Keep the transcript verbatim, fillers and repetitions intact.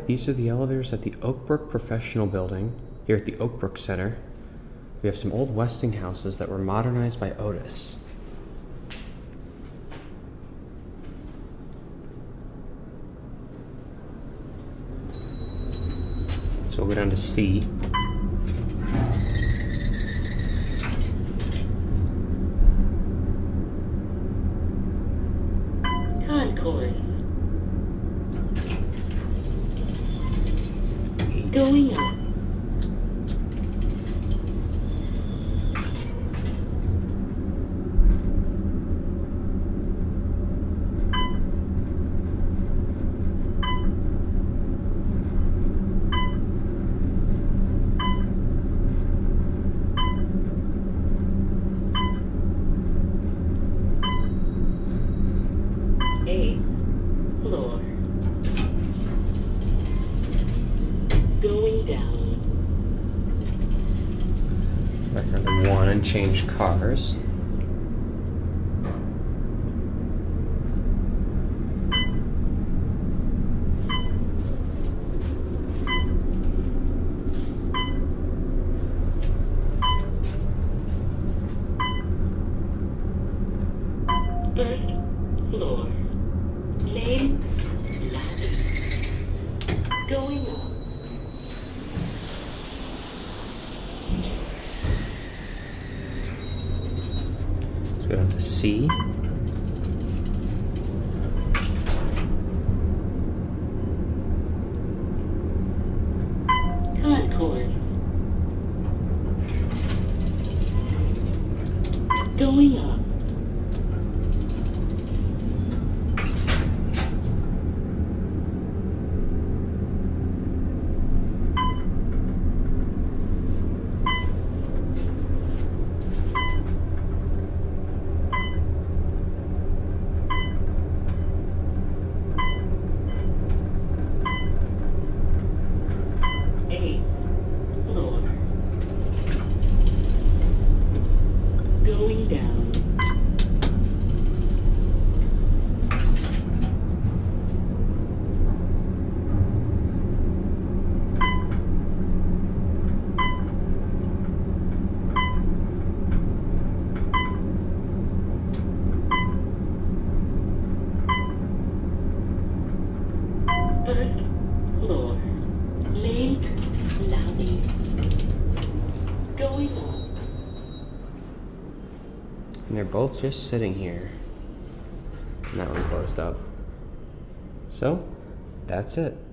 these are the elevators at the Oakbrook Professional Building here at the Oakbrook Center. We have some old Westinghouses that were modernized by Otis. So we'll go down to C. Concourse. Going up. Eighth floor. Going down. Back under one and change cars. First floor. Main lobby. Going up. Let's go down to C. Concourse. Going up. Eighth floor. Going down. First floor. Main lobby. Going up. And they're both just sitting here. And that one closed up. So, that's it.